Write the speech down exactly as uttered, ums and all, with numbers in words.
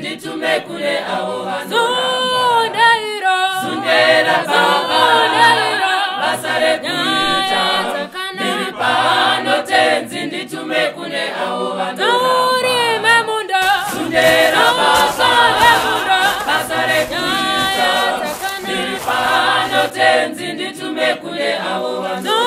nditume kule avo Zunda iro Zundera baba Zunda iro Basare kuita Nilipano tenzi nditume kule avo Zuri memunda Zundera baba Memunda Basare kuita Nilipano tenzi nditume kule avo